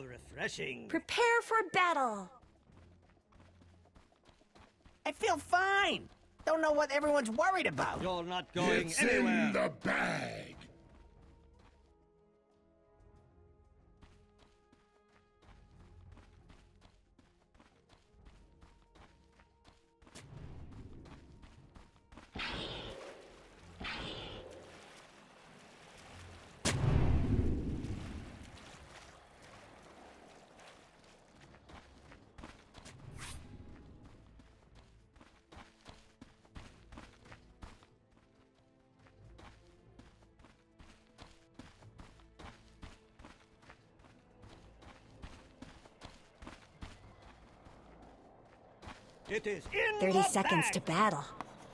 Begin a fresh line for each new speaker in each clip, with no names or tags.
How refreshing.
Prepare for battle.
I feel fine. Don't know what everyone's worried about.
You're not going
It's
anywhere.
in the bag.
It is in
30
the
seconds
bag.
to battle.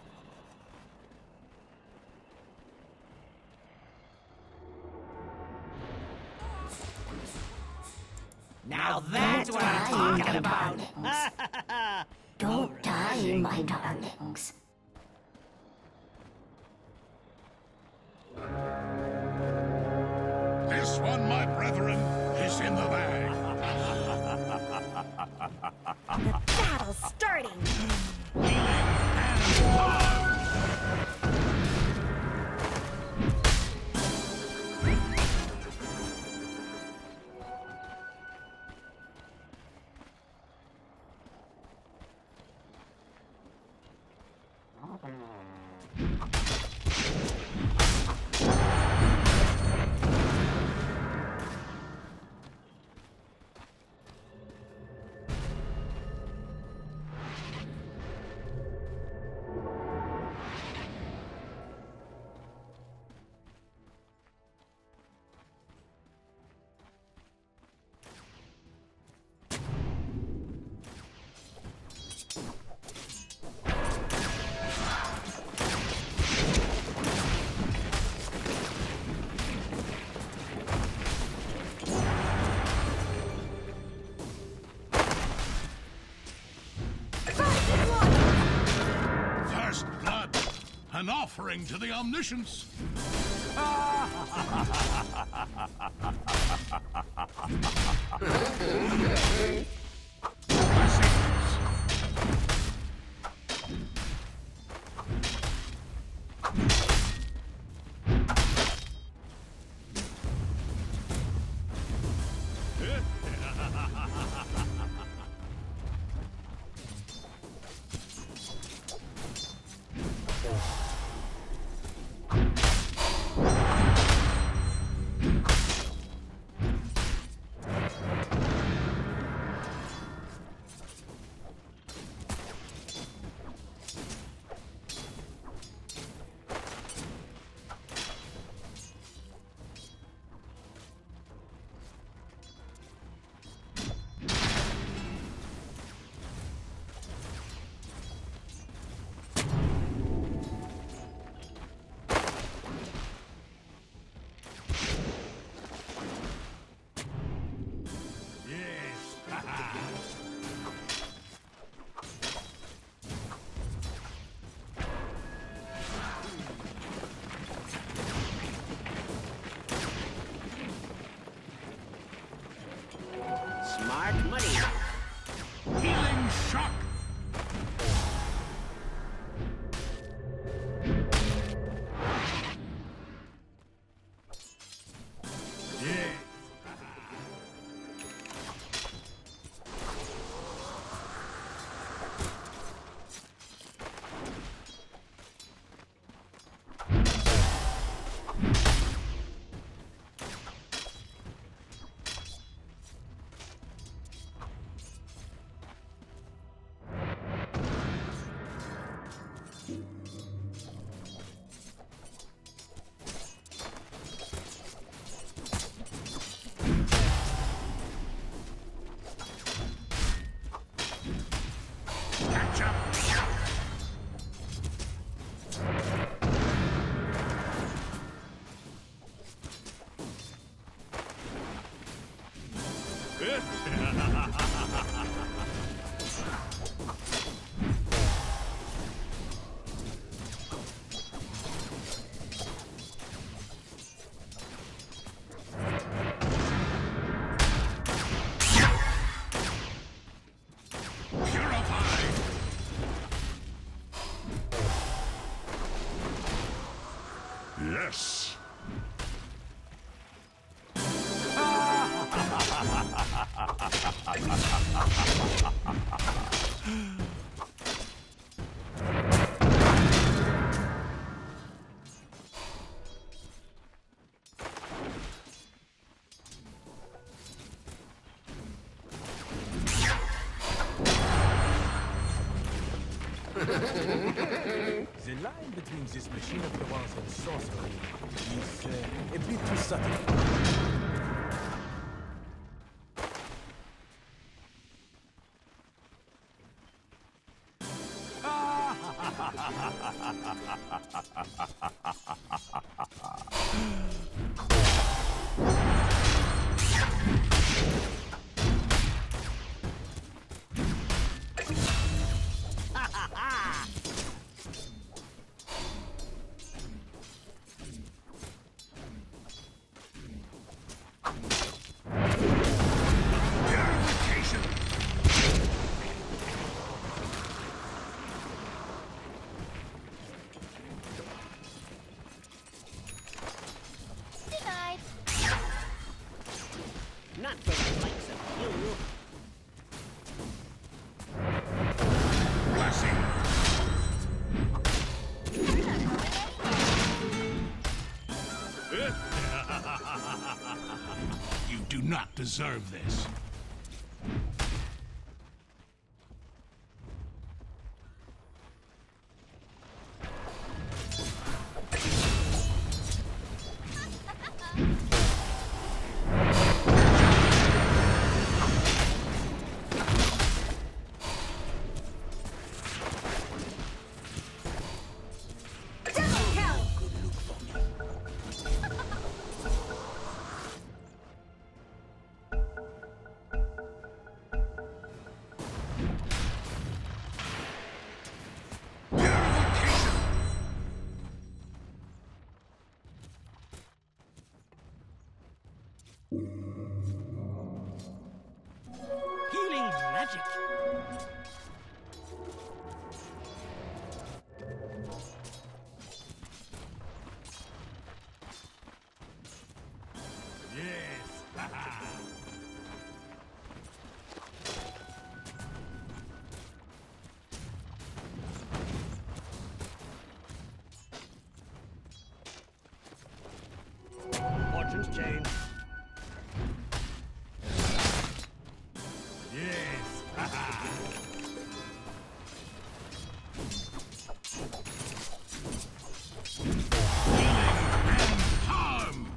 Now that's what I'm talking about.
Don't die, my darlings.
This one, my brethren, is in the bag.
The battle's starting.
First blood, an offering to the omniscience.
Smart money.
Healing shock. Yes.
The line between this machine of nuance and sorcery is a bit too subtle.
Not for the likes of you.
Blessing. You do not deserve this.
Healing magic.
Yes.
Fortune's change.
Yes. Harm.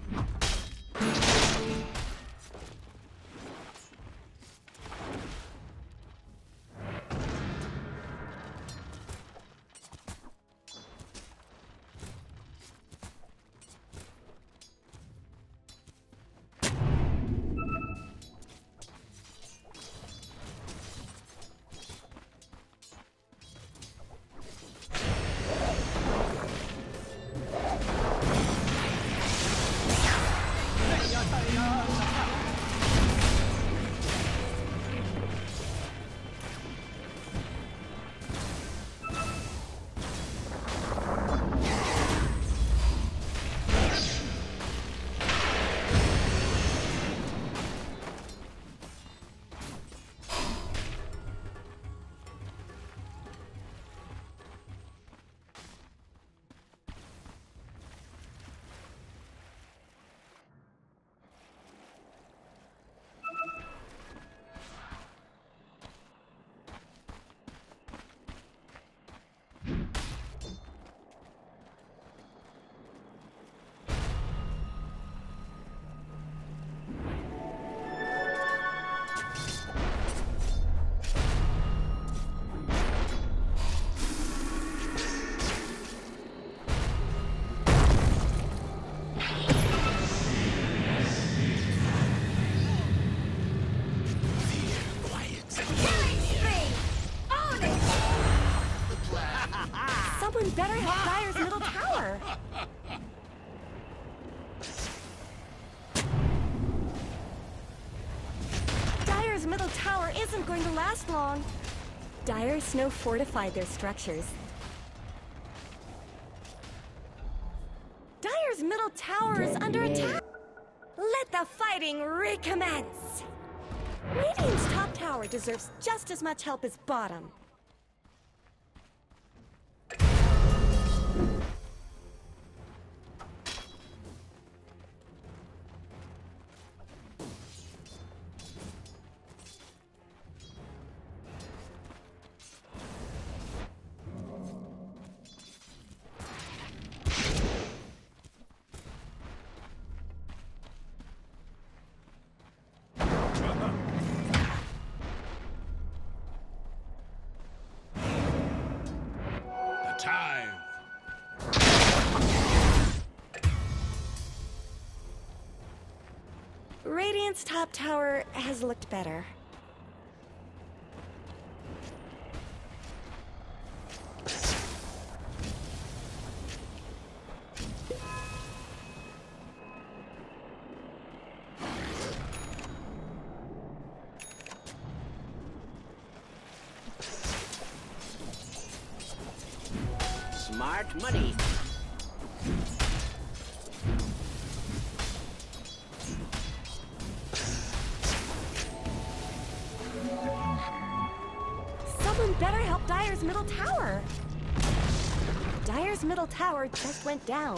Someone better hit Dire's middle tower. Dire's middle tower isn't going to last long. Dire Snow fortified their structures. Dire Dire's middle tower is under attack. Let the fighting recommence. Radiant's top tower deserves just as much help as bottom. Radiant's top tower has looked better.
Smart money.
Someone better help Dire's middle tower. Dire's middle tower just went down.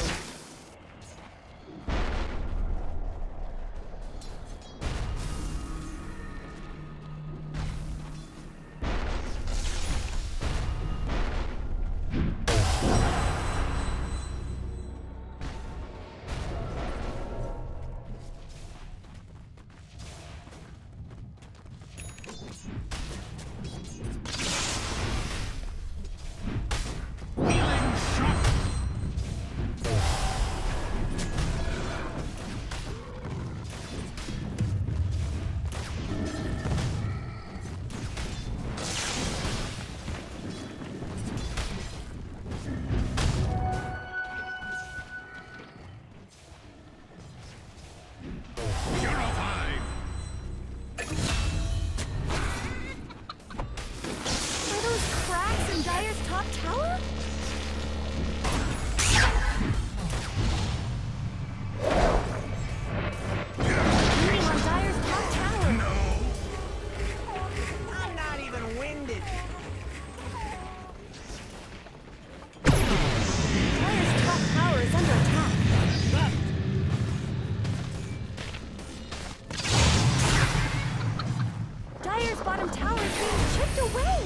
Bottom tower is being chipped away!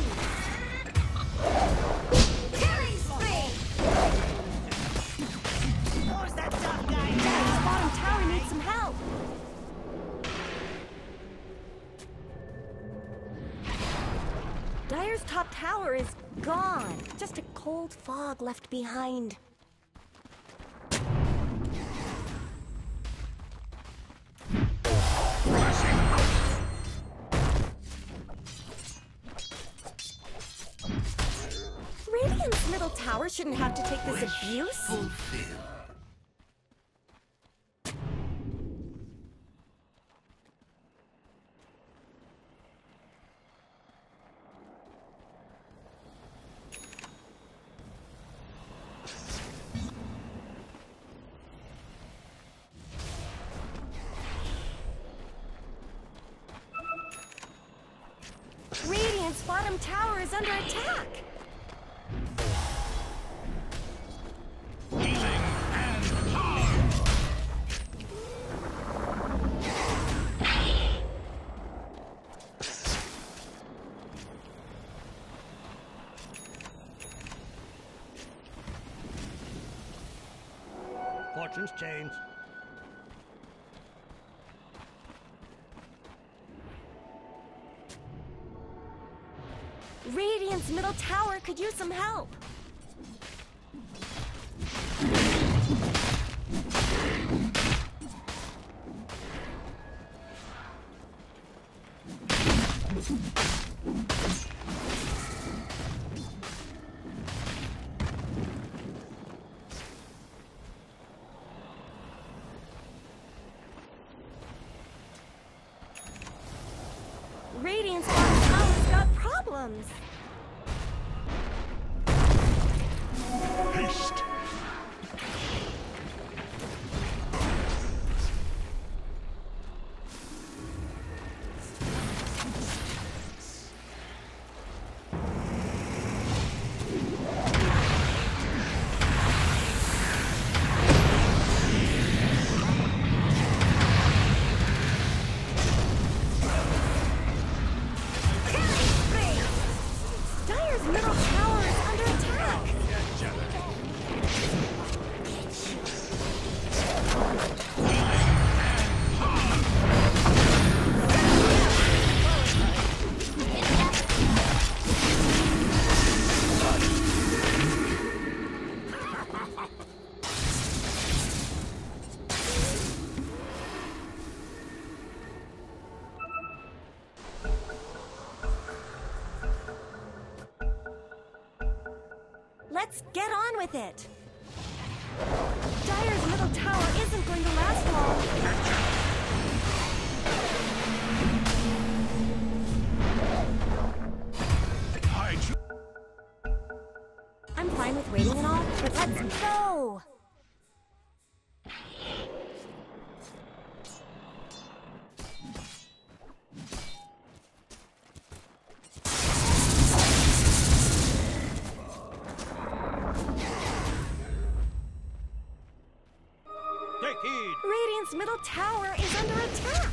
Killing spree!
Who's that tough guy?
Dire's bottom tower needs some help! Dire's top tower is gone. Just a cold fog left behind. Radiant's middle tower shouldn't have to take this abuse.
Fulfill.
Radiant's bottom tower is under attack.
Healing and harm.
Fortune's changed.
Radiant's middle tower could use some help. Radiant's bottom tower's got problems.
Haste.
Let's get on with it. Dire's middle tower isn't going to last long. I'm fine with waiting and all, but let's go!
Take heed.
Radiant's middle tower is under attack!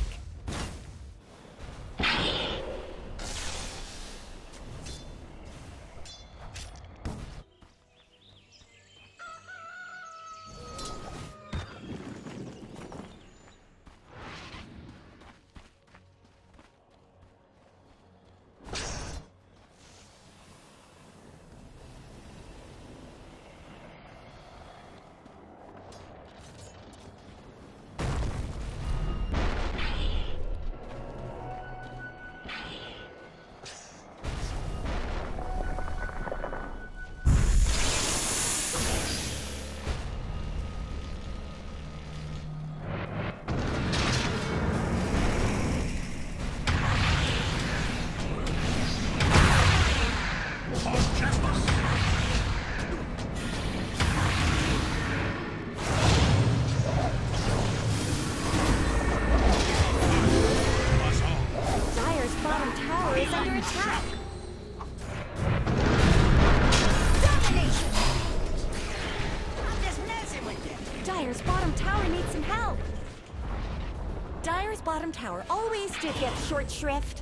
Dire's bottom tower always did get short shrift.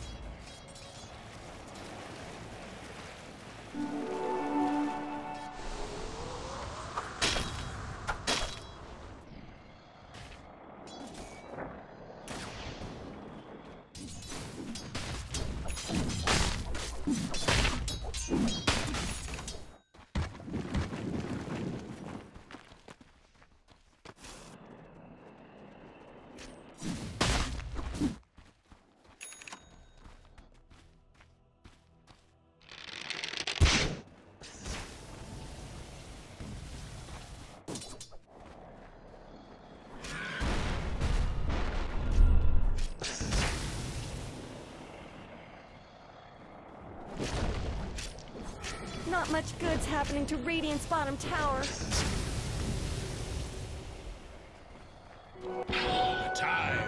Not much good's happening to Radiant's bottom tower.
The time.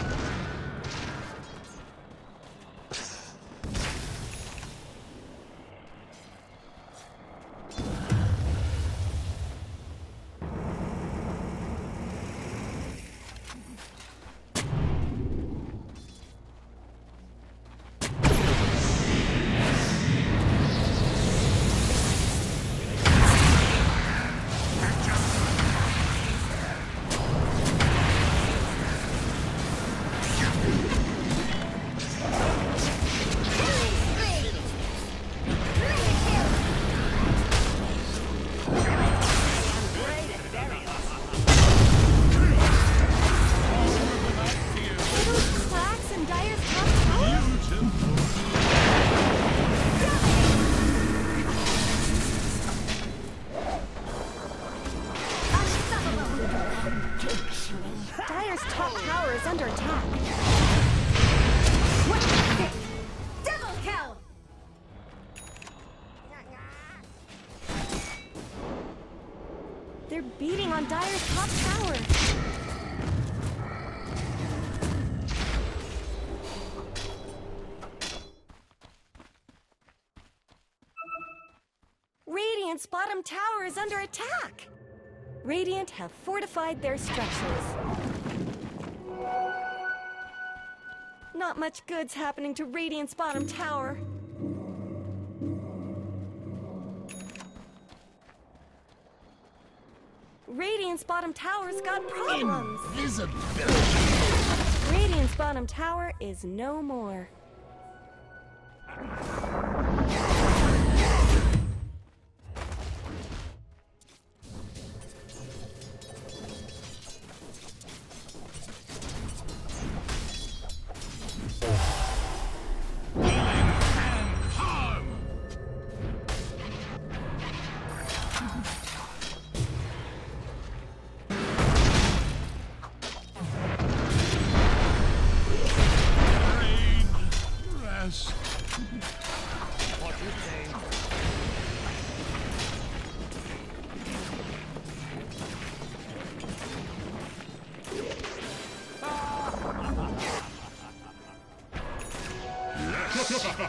Dire's top tower is under attack.
What is this? Double kill!
They're beating on Dire's top tower. Radiant's bottom tower is under attack. Radiant have fortified their structures. Not much good's happening to Radiant's bottom tower. Radiant's bottom tower's got problems.
Invisibility.
Radiant's bottom tower is no more.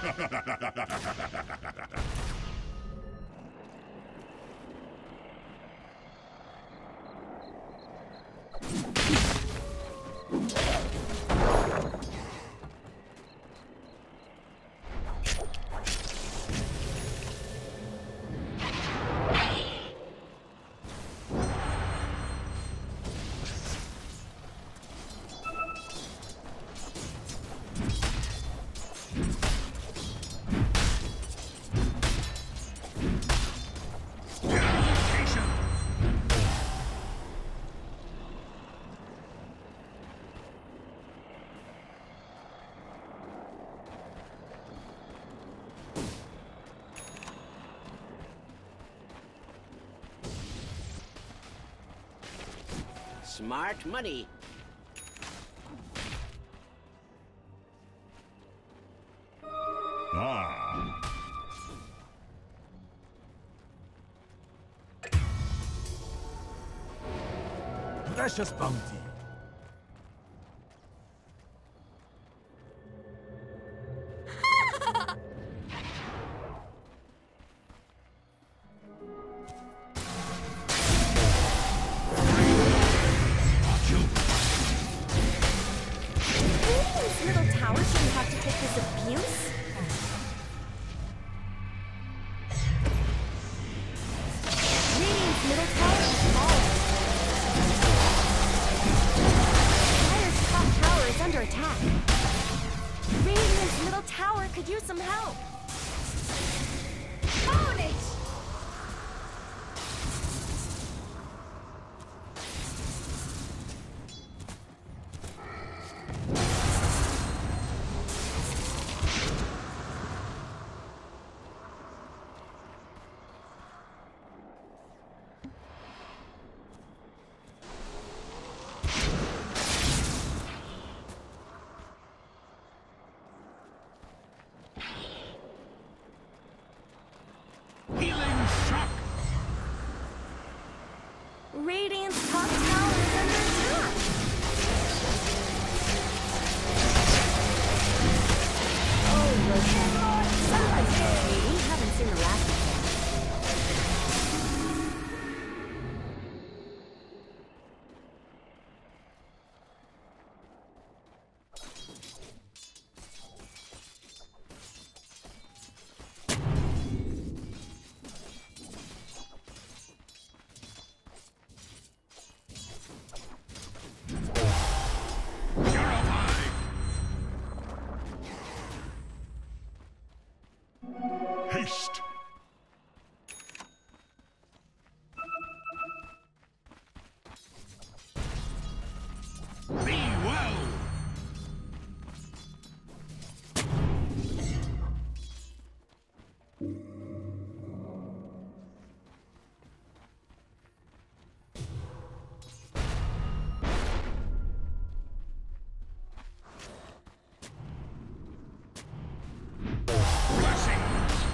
Smart money.
Ah.
Precious bounty.
Radiant's middle tower shouldn't have to take this abuse. Radiant's middle tower is falling. Dire's top tower is under attack. Radiant's middle tower could use some help.
Own it!
Healing shock.
Radiant's top tower is under attack. Oh, Rosette. Somebody's got me. We haven't seen the last of him.
Purify. Haste. Be well. Blessings.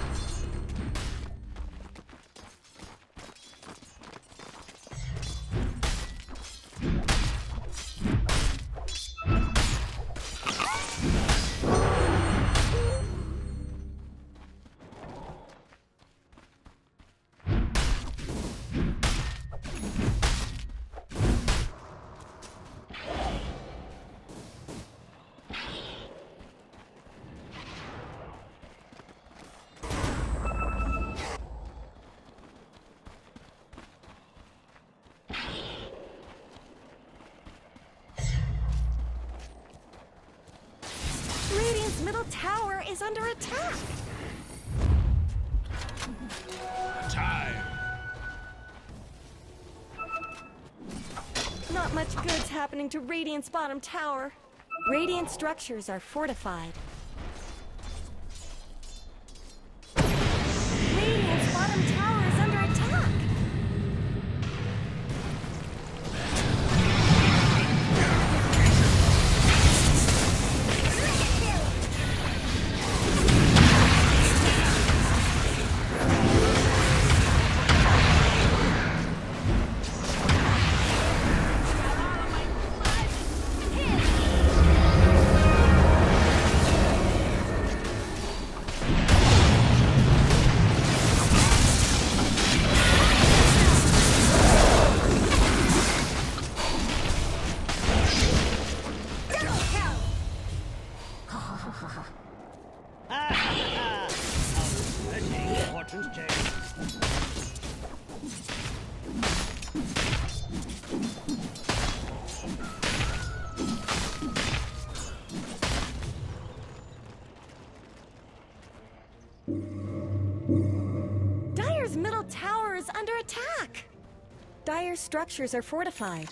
Radiant's middle tower is under attack.
Time.
Not much good's happening to Radiant's bottom tower. Radiant structures are fortified. Radiant's bottom tower is under attack. Dire's structures are fortified.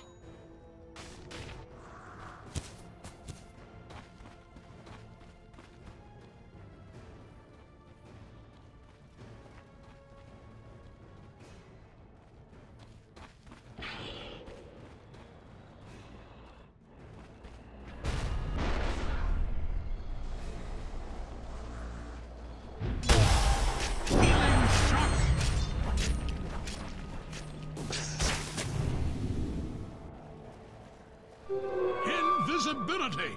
Invisibility!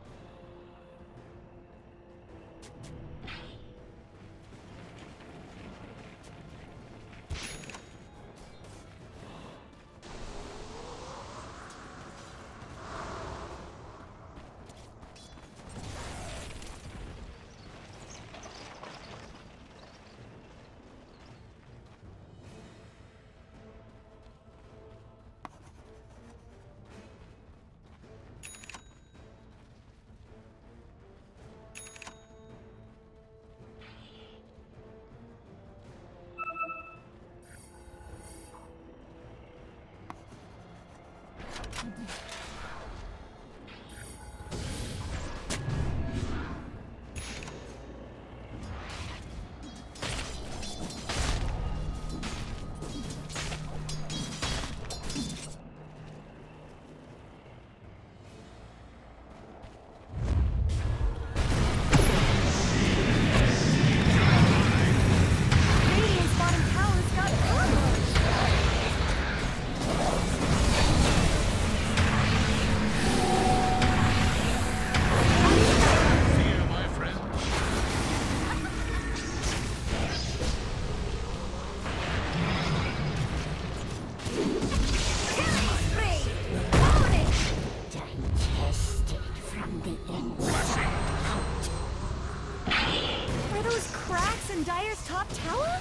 Dire's top tower?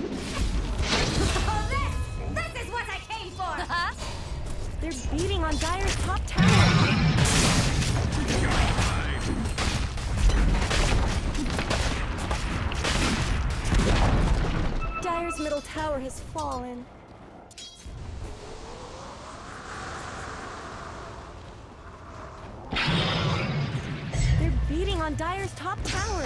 Oh, this is what I came for!
They're beating on Dire's top tower. Dire's middle tower has fallen. They're beating on Dire's top tower.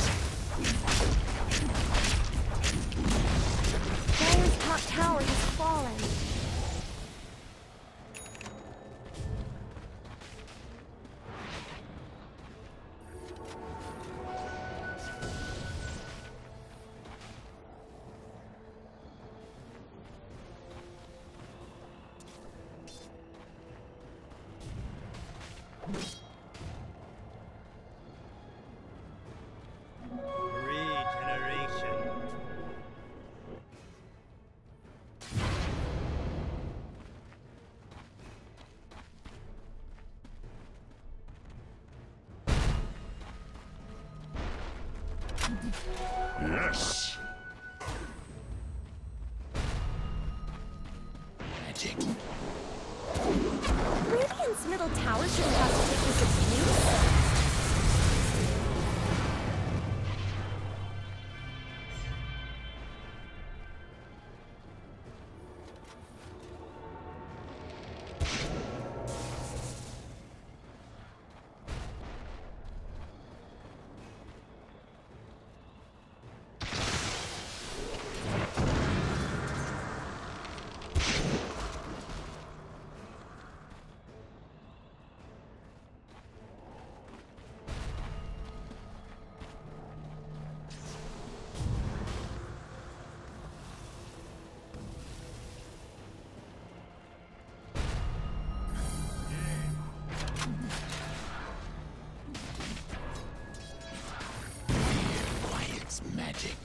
Dire's top tower has fallen.
Regeneration.
Yes!
Magic.
Radiant's middle tower shouldn't have to take this abuse.
Quiet's magic.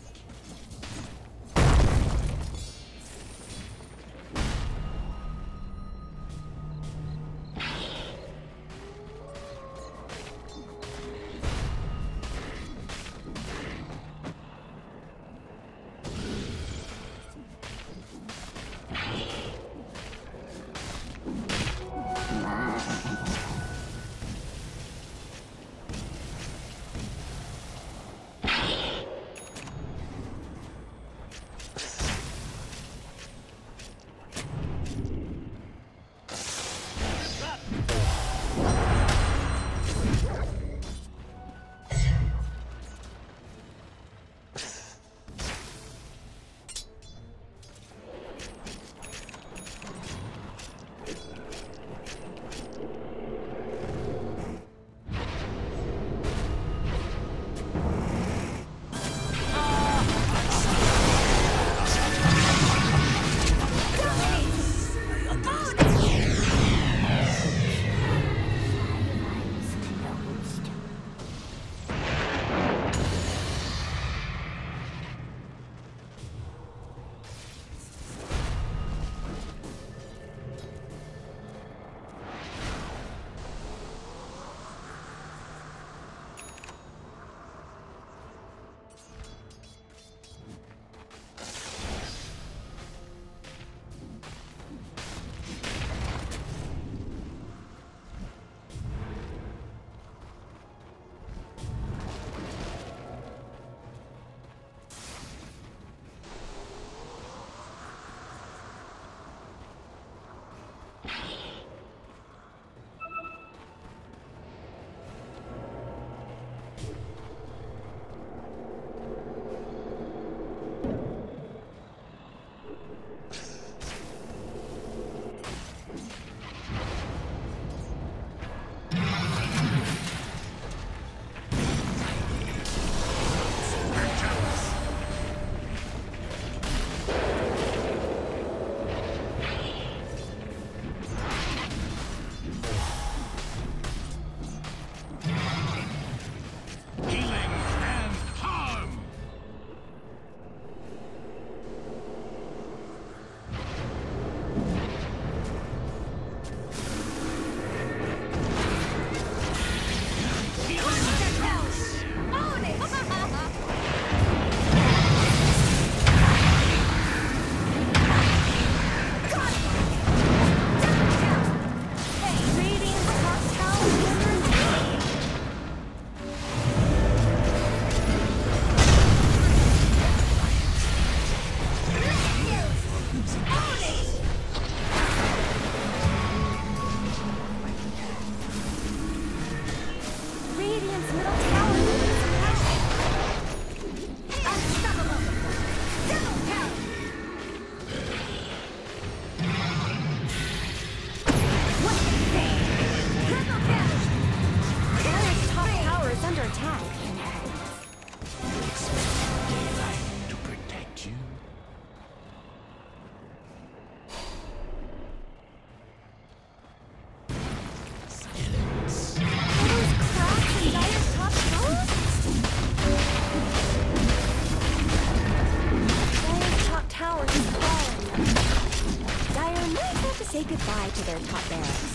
say goodbye to their top barracks.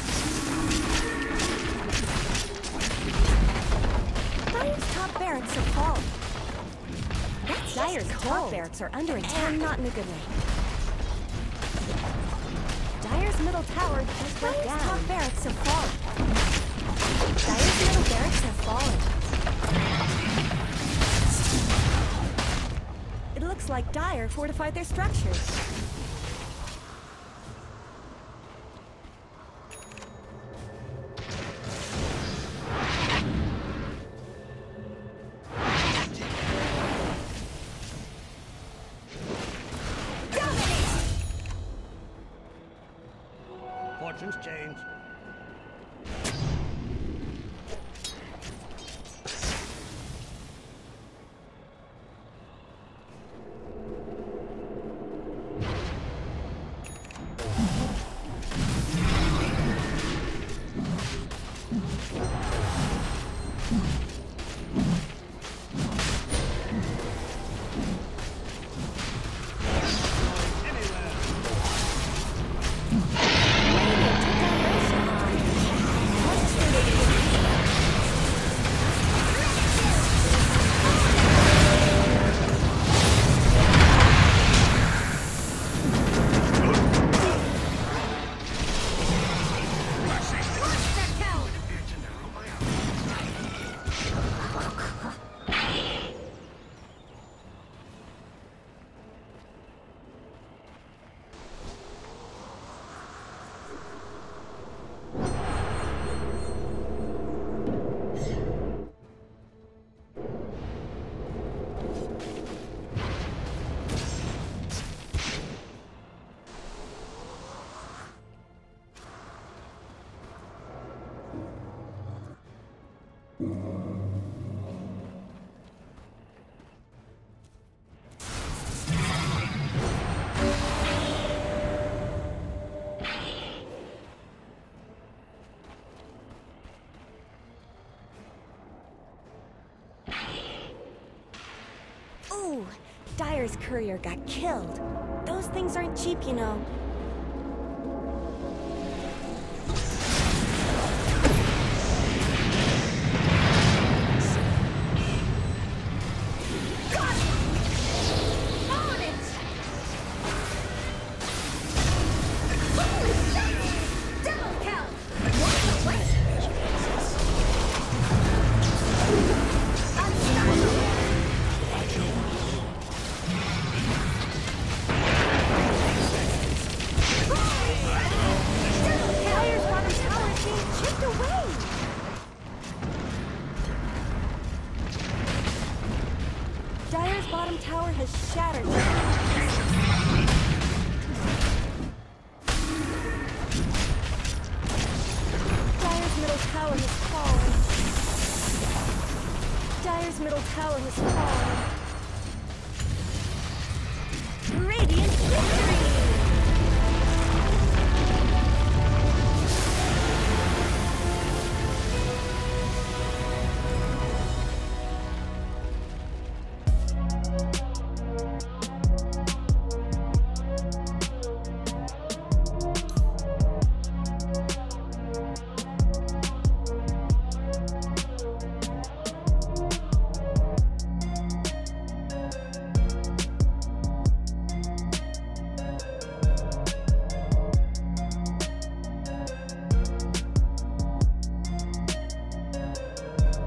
Dire's top barracks have fallen. Dire's top barracks are under attack. And not in a good way. Dire's middle tower just went down. Dire's top barracks have fallen. Dire's middle barracks have fallen. It looks like Dire fortified their structures.
Fortunes change.
Ooh, Dire's courier got killed. Those things aren't cheap, you know. Dire's bottom tower has shattered. Dire's middle tower has fallen. Dire's middle tower has fallen. Radiant victory!